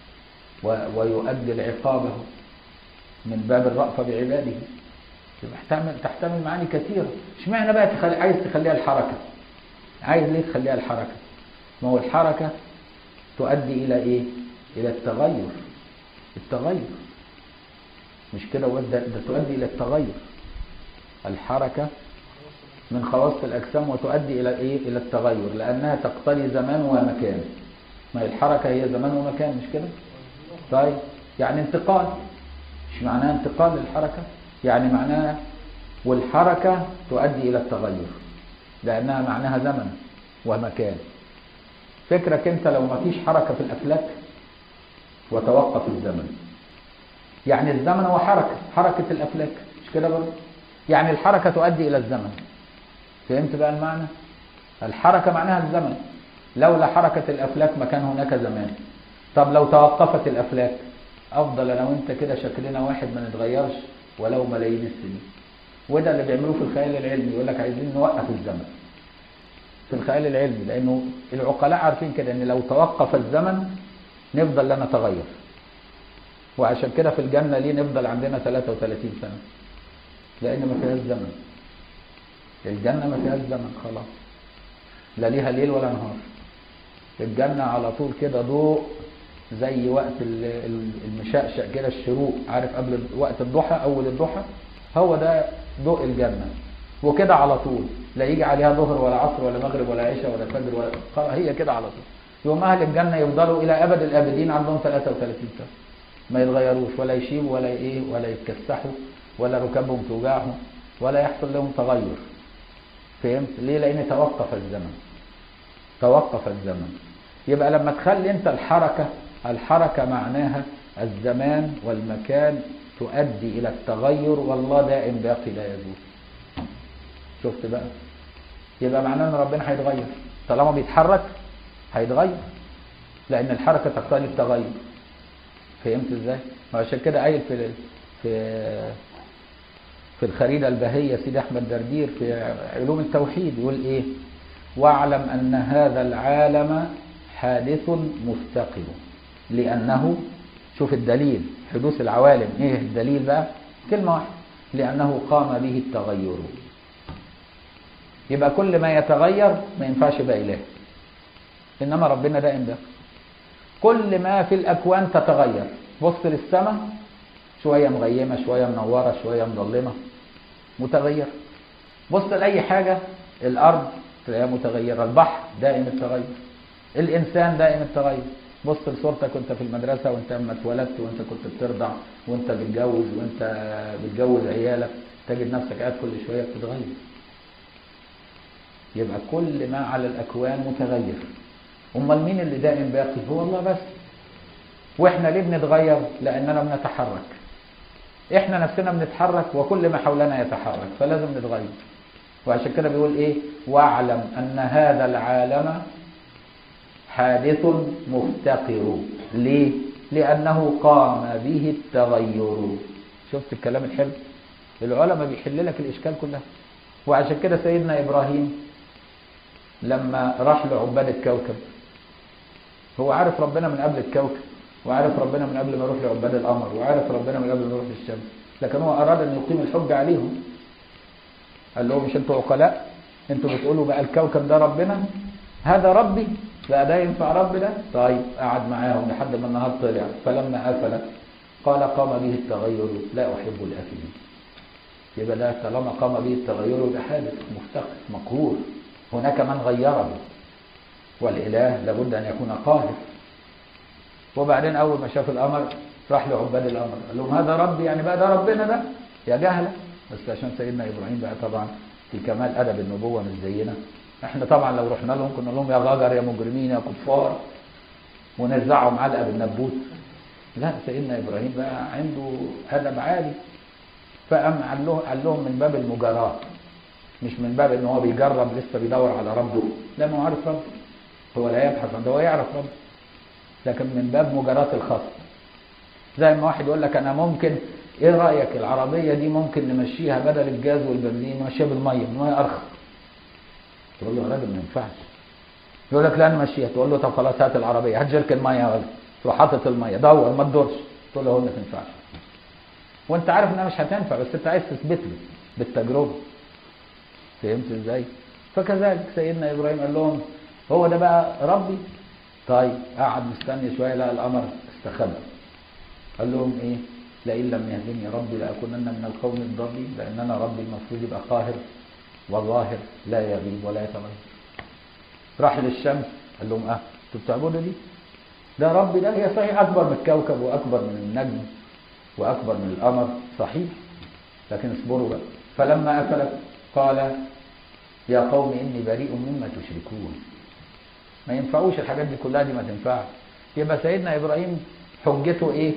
ويؤجل عقابه من باب الرأفة بعباده. تحتمل تحتمل معاني كثيرة. اشمعنى بقى تخلي عايز تخليها الحركة؟ عايز ليه تخليها الحركة؟ ما هو الحركة تؤدي إلى إيه؟ إلى التغير. التغير مش كده، ده تؤدي إلى التغير. الحركة من خواص الأجسام وتؤدي إلى إيه؟ إلى التغير، لأنها تقتضي زمان ومكان. ما الحركة هي زمان ومكان، مش كده؟ طيب يعني انتقال. مش معناها انتقال للحركة؟ يعني معناها والحركة تؤدي إلى التغير لأنها معناها زمن ومكان. فكرك أنت لو ما فيش حركة في الأفلاك وتوقف الزمن، يعني الزمن هو حركة، حركة الأفلاك، مش كده برضه؟ يعني الحركة تؤدي إلى الزمن. فهمت بقى المعنى؟ الحركة معناها الزمن. لولا حركة الأفلاك ما كان هناك زمان. طب لو توقفت الأفلاك، أفضل أنا وأنت كده شكلنا واحد ما نتغيرش ولو ملايين السنين. وده اللي بيعملوه في الخيال العلمي، يقول لك عايزين نوقف الزمن في الخيال العلمي، لأنه العقلاء عارفين كده أن لو توقف الزمن نفضل لا نتغير. وعشان كده في الجنة ليه نفضل عندنا ثلاثة وثلاثين سنة؟ لأن ما فيهاش زمن. الجنة ما فيهاش زمن خلاص، لا ليها ليل ولا نهار. الجنة على طول كده ضوء زي وقت المشقشق كده، الشروق، عارف قبل وقت الضحى، أول الضحى، هو ده ضوء الجنة. وكده على طول لا يجي عليها ظهر ولا عصر ولا مغرب ولا عشاء ولا فجر ولا، هي كده على طول. يوم أهل الجنة يفضلوا إلى أبد الآبدين عندهم ثلاثة وثلاثين سنة ما يتغيروش، ولا يشيبوا ولا إيه ولا يتكسحوا ولا ركبهم توجعهم ولا يحصل لهم تغير. فهمت ليه؟ لأن توقف الزمن. توقف الزمن. يبقى لما تخلي أنت الحركة، الحركة معناها الزمان والمكان تؤدي إلى التغير، والله دائم باقي لا يزول. شفت بقى؟ يبقى معناه ان ربنا هيتغير، طالما بيتحرك هيتغير، لأن الحركة تقتضي التغير. فهمت ازاي؟ وعشان كده قايل في في في الخريدة البهية سيدي أحمد دردير في علوم التوحيد يقول إيه؟ واعلم أن هذا العالم حادث مفتقر، لأنه، شوف الدليل حدوث العوالم، إيه الدليل بقى؟ كلمة واحدة، لأنه قام به التغير. يبقى كل ما يتغير ما ينفعش يبقى إله، إنما ربنا دائم باقي. كل ما في الأكوان تتغير، بص للسماء شوية مغيمة شوية منورة شوية مظلمة متغير، بص لأي حاجة، الأرض تلاقيها متغيرة، البحر دائم التغير، الإنسان دائم التغير. بص لصورتك وانت في المدرسة وانت لما اتولدت وانت كنت بترضع وانت بتجوز وانت بتجوز عيالك، تجد نفسك قاعد كل شوية بتتغير. يبقى كل ما على الأكوان متغير. أمال مين اللي دائم باقي؟ هو الله بس. واحنا ليه بنتغير؟ لأننا بنتحرك، احنا نفسنا بنتحرك وكل ما حولنا يتحرك، فلازم نتغير. وعشان كده بيقول ايه؟ واعلم أن هذا العالم حادث مفتقر. ليه؟ لأنه قام به التغير. شفت الكلام الحلو؟ العلماء بيحل لك الإشكال كلها. وعشان كده سيدنا إبراهيم لما راح لعباد الكوكب، هو عارف ربنا من قبل الكوكب، وعارف ربنا من قبل ما يروح لعباد القمر، وعارف ربنا من قبل ما يروح للشمس، لكن هو أراد أن يقيم الحج عليهم. قال لهم مش انتوا عقلاء؟ انتوا بتقولوا بقى الكوكب ده ربنا، هذا ربي، بقى ده ينفع رب ده؟ طيب قعد معاهم لحد ما النهار طلع، فلما أفل قال قام به التغير لا أحب الآفلين. يبقى ده طالما قام به التغير يبقى حادث مفتقر مقهور، هناك من غيره، والإله لابد أن يكون قاهر. وبعدين أول ما شاف القمر راح لعباد القمر قال لهم هذا ربي، يعني بقى ده ربنا ده؟ يا جهلة. بس عشان سيدنا إبراهيم بقى طبعا في كمال أدب النبوة مش زينا احنا، طبعا لو رحنا لهم كنا لهم يا غجر يا مجرمين يا كفار ونرزعهم علقة بالنبوت. لا، سيدنا إبراهيم بقى عنده أدب عالي، فقام قال له قال لهم من باب المجاراة، مش من باب ان هو بيجرب لسه بيدور على ربه، لا، ما هو عارف ربه، هو لا يبحث عن ده، هو يعرف ربه، لكن من باب مجاراة الخصم. زي ما واحد يقول لك انا ممكن، ايه رأيك العربية دي ممكن نمشيها بدل الجاز والبنزين نمشيها بالمية، المية ارخص. تقول له يا راجل ما ينفعش. يقول لك لا نمشيها، تقول له طب خلاص هات العربية، هات جركن مية يا ولد، تروح حاطط المية، دور ما تدورش، تقول له هو ما تنفعش، وانت عارف انها مش هتنفع، بس انت عايز تثبت له بالتجربة. فهمت ازاي؟ فكذلك سيدنا ابراهيم قال لهم هو ده بقى ربي. طيب قعد مستني شويه لقى القمر استخبى، قال لهم ايه؟ لئن لم يهدني ربي لاكونن من القوم الضالين، لان انا ربي المفروض يبقى قاهر وظاهر لا يغيب ولا يتغير. راح للشمس قال لهم اه انتوا بتعبدوا دي؟ ده ربي ده، هي صحيح اكبر من الكوكب واكبر من النجم واكبر من القمر صحيح، لكن اصبروا بقى. فلما افلت قال يا قوم إني بريء مما تشركون. ما ينفعوش الحاجات دي كلها، دي ما تنفعش. يبقى سيدنا إبراهيم حجته إيه؟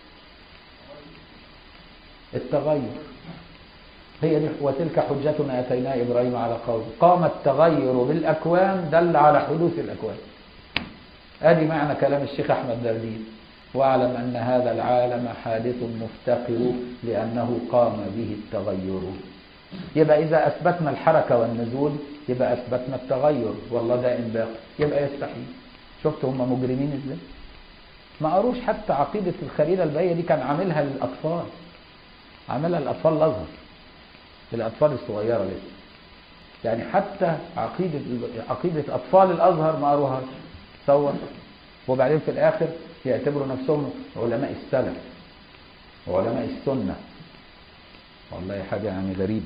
التغير. هي دي، وتلك حجتنا أتينا إبراهيم على قوم قام التغير بالأكوان دل على حدوث الأكوان. أدي معنى كلام الشيخ أحمد دردير، واعلم أن هذا العالم حادث مفتقر لأنه قام به التغير. يبقى إذا أثبتنا الحركة والنزول يبقى أثبتنا التغير، والله دائم باقي، يبقى يستحيل. شفت هم مجرمين إزاي؟ ما قروش حتى عقيدة الخريدة البهية دي، كان عاملها للأطفال، عاملها للأطفال الأزهر، للأطفال الصغيرة لسه، يعني حتى عقيدة عقيدة أطفال الأزهر ما قروهاش. تصور. وبعدين في الآخر يعتبروا نفسهم علماء السلف وعلماء السنة. والله حاجة يعني غريبة.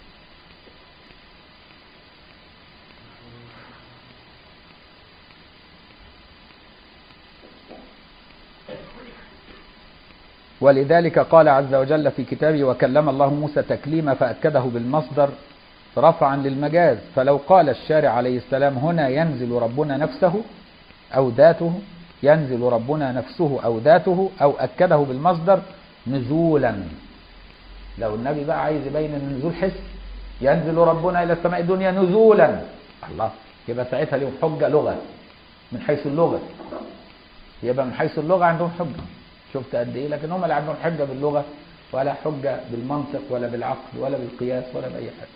ولذلك قال عز وجل في كتابه وكلم الله موسى تكليما، فأكده بالمصدر رفعا للمجاز. فلو قال الشارع عليه السلام هنا ينزل ربنا نفسه أو ذاته ينزل ربنا نفسه أو ذاته أو أكده بالمصدر نزولا. لو النبي بقى عايز يبين ان النزول حس، ينزل ربنا إلى السماء الدنيا نزولا، الله، يبقى ساعتها لهم حجة لغة من حيث اللغة، يبقى من حيث اللغة عندهم حجة. شفت قد إيه؟ لكن هم لا عندهم حجة باللغة ولا حجة بالمنطق ولا بالعقل ولا بالقياس ولا بأي حاجة.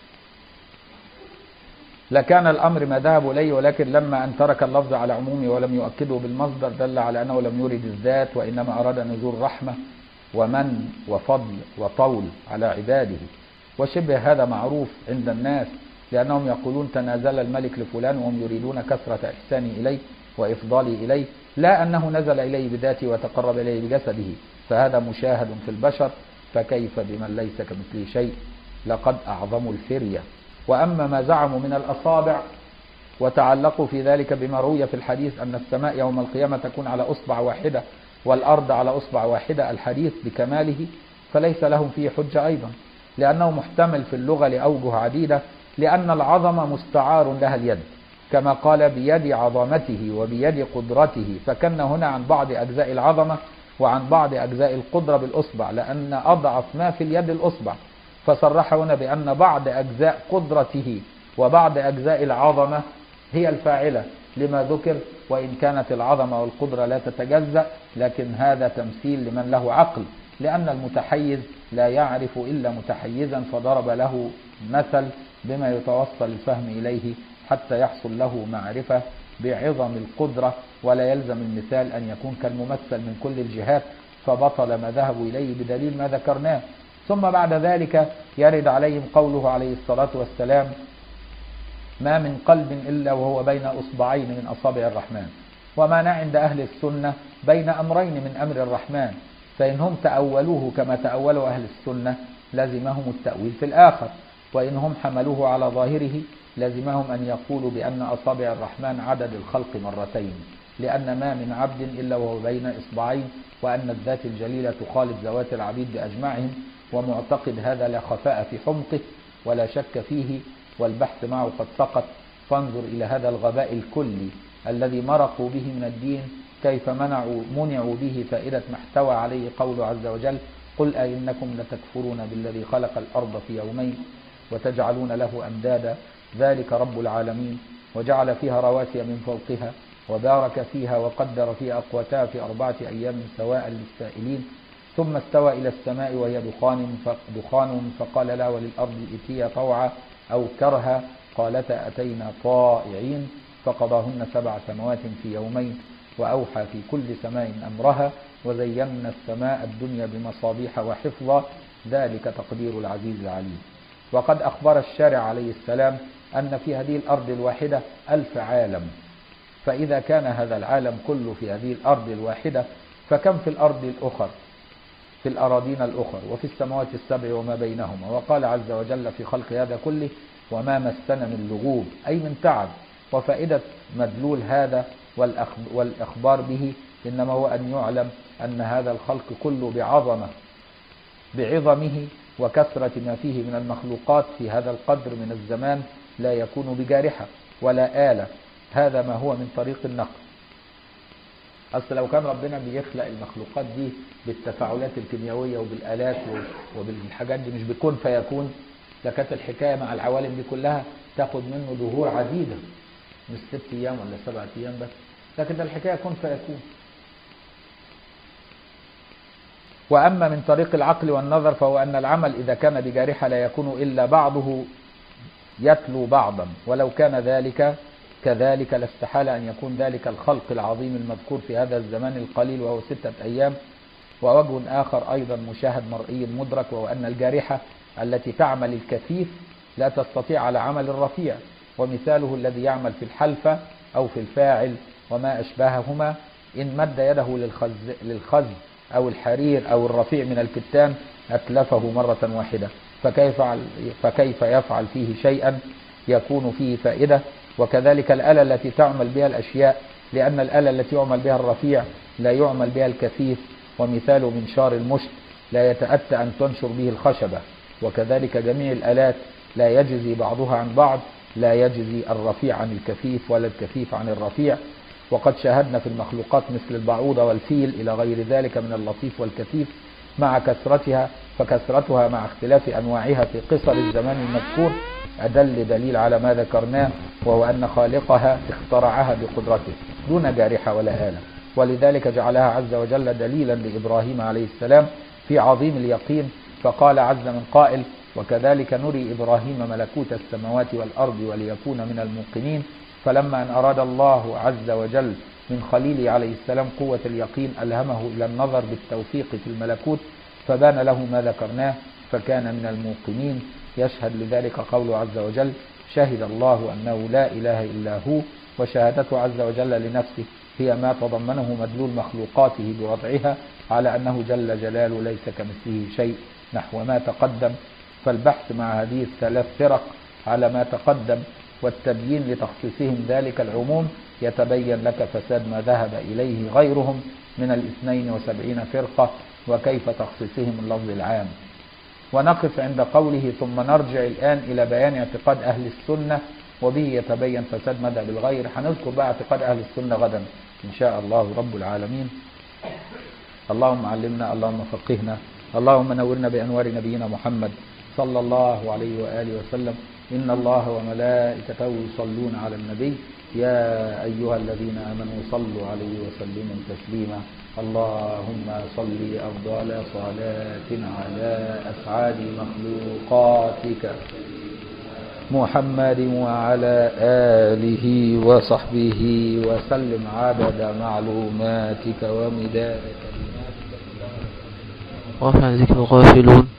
لكان الأمر ما ذهبوا إليه، ولكن لما أن ترك اللفظ على عمومه ولم يؤكده بالمصدر دل على أنه لم يرد الذات، وإنما أراد نزول رحمة ومن وفضل وطول على عباده. وشبه هذا معروف عند الناس، لأنهم يقولون تنازل الملك لفلان وهم يريدون كثرة إحساني إليه وإفضالي إليه، لا أنه نزل إليه بذاته وتقرب إليه بجسده، فهذا مشاهد في البشر، فكيف بمن ليس كمثله شيء؟ لقد أعظموا الفرية. وأما ما زعموا من الأصابع وتعلقوا في ذلك بما روي في الحديث أن السماء يوم القيامة تكون على أصبع واحدة والأرض على أصبع واحدة، الحديث بكماله فليس لهم فيه حجة أيضا، لأنه محتمل في اللغة لأوجه عديدة، لأن العظمة مستعار لها اليد، كما قال بيد عظمته وبيد قدرته، فكان هنا عن بعض أجزاء العظمة وعن بعض أجزاء القدرة بالأصبع، لأن أضعف ما في اليد الأصبع، فصرح هنا بأن بعض أجزاء قدرته وبعض أجزاء العظمة هي الفاعلة لما ذكر، وإن كانت العظمة والقدرة لا تتجزأ، لكن هذا تمثيل لمن له عقل، لأن المتحيز لا يعرف إلا متحيزا، فضرب له مثل بما يتوصل الفهم إليه حتى يحصل له معرفة بعظم القدرة، ولا يلزم المثال أن يكون كالممثل من كل الجهات، فبطل ما ذهبوا إليه بدليل ما ذكرناه. ثم بعد ذلك يرد عليهم قوله عليه الصلاة والسلام: ما من قلب إلا وهو بين أصبعين من أصابع الرحمن. ومعنى عند أهل السنة بين أمرين من أمر الرحمن، فإنهم تأولوه كما تأولوا أهل السنة لزمهم التأويل في الآخر، وإنهم حملوه على ظاهره لزمهم أن يقولوا بأن أصابع الرحمن عدد الخلق مرتين، لأن ما من عبد إلا وهو بين إصبعين، وأن الذات الجليلة تخالف ذوات العبيد بأجمعهم، ومعتقد هذا لا خفاء في حمقه ولا شك فيه، والبحث معه قد سقط. فانظر إلى هذا الغباء الكلي الذي مرقوا به من الدين، كيف منعوا منعوا به فائدة ما احتوى عليه قوله عز وجل: قل أئنكم لتكفرون بالذي خلق الأرض في يومين وتجعلون له أندادا ذلك رب العالمين، وجعل فيها رواسي من فوقها وبارك فيها وقدر فيها أقواتها في أربعة أيام سواء للسائلين، ثم استوى إلى السماء وهي دخان دخان فقال لها وللأرض ائتيا طوعا أو كرها قالتا أتينا طائعين، فقضاهن سبع سماوات في يومين وأوحى في كل سماء أمرها وزينا السماء الدنيا بمصابيح وحفظا ذلك تقدير العزيز العليم. وقد أخبر الشارع عليه السلام أن في هذه الأرض الواحدة ألف عالم، فإذا كان هذا العالم كله في هذه الأرض الواحدة فكم في الأرض الأخر، في الأراضين الأخر، وفي السماوات السبع وما بينهما. وقال عز وجل في خلق هذا كله: وما مسنا من لغوب، أي من تعب. وفائدة مدلول هذا والإخبار به إنما هو أن يعلم أن هذا الخلق كله بعظمة بعظمه وكثرة ما فيه من المخلوقات في هذا القدر من الزمان لا يكون بجارحة ولا آلة، هذا ما هو من طريق النقل. أصل لو كان ربنا بيخلق المخلوقات دي بالتفاعلات الكيميائية وبالآلات وبالحاجات دي مش بكون فيكون، لكانت الحكاية مع العوالم دي كلها تاخد منه دهور عديدة، مش ست أيام ولا سبعة أيام بس، لكن الحكاية كون فيكون. وأما من طريق العقل والنظر فهو أن العمل إذا كان بجارحة لا يكون إلا بعضه يتلو بعضا، ولو كان ذلك كذلك لاستحال أن يكون ذلك الخلق العظيم المذكور في هذا الزمان القليل وهو ستة أيام. ووجه آخر أيضا مشاهد مرئي مدرك، وهو أن الجارحة التي تعمل الكثيف لا تستطيع على عمل الرفيع، ومثاله الذي يعمل في الحلفة أو في الفاعل وما أشبههما، إن مد يده للخز, للخز أو الحرير أو الرفيع من الكتان أتلفه مرة واحدة، فكيف, فكيف يفعل فيه شيئا يكون فيه فائدة؟ وكذلك الآلة التي تعمل بها الأشياء، لأن الآلة التي يعمل بها الرفيع لا يعمل بها الكثيف، ومثال منشار المشت لا يتأتى أن تنشر به الخشبة. وكذلك جميع الآلات لا يجزي بعضها عن بعض، لا يجزي الرفيع عن الكثيف ولا الكثيف عن الرفيع. وقد شاهدنا في المخلوقات مثل البعوضة والفيل إلى غير ذلك من اللطيف والكثيف مع كثرتها، فكثرتها مع اختلاف أنواعها في قصر الزمان المذكور أدل دليل على ما ذكرناه، وهو أن خالقها اخترعها بقدرته دون جارحة ولا آلة، ولذلك جعلها عز وجل دليلا لإبراهيم عليه السلام في عظيم اليقين، فقال عز من قائل: وكذلك نري إبراهيم ملكوت السماوات والأرض وليكون من الموقنين. فلما أن أراد الله عز وجل من خليله عليه السلام قوة اليقين ألهمه إلى النظر بالتوفيق في الملكوت، فبان له ما ذكرناه فكان من الموقنين. يشهد لذلك قوله عز وجل: شهد الله أنه لا إله إلا هو. وشهادته عز وجل لنفسه هي ما تضمنه مدلول مخلوقاته بوضعها على أنه جل جلاله ليس كمثله شيء نحو ما تقدم. فالبحث مع هذه الثلاث فرق على ما تقدم والتبيين لتخصيصهم ذلك العموم يتبين لك فساد ما ذهب إليه غيرهم من الاثنين وسبعين فرقة وكيف تخصيصهم اللفظ العام. ونقف عند قوله: ثم نرجع الآن إلى بيان اعتقاد أهل السنة وبه يتبين فساد مذهب الغير. هنذكر بقى اعتقاد أهل السنة غدا إن شاء الله رب العالمين. اللهم علمنا، اللهم فقهنا، اللهم نورنا بأنوار نبينا محمد صلى الله عليه وآله وسلم. إن الله وملائكته يصلون على النبي يا أيها الذين آمنوا صلوا عليه وسلموا تسليما. اللهم صل أفضل صلاة على أسعد مخلوقاتك محمد وعلى آله وصحبه وسلم عدد معلوماتك ومداد كلماتك. وعن ذكر الغافلون.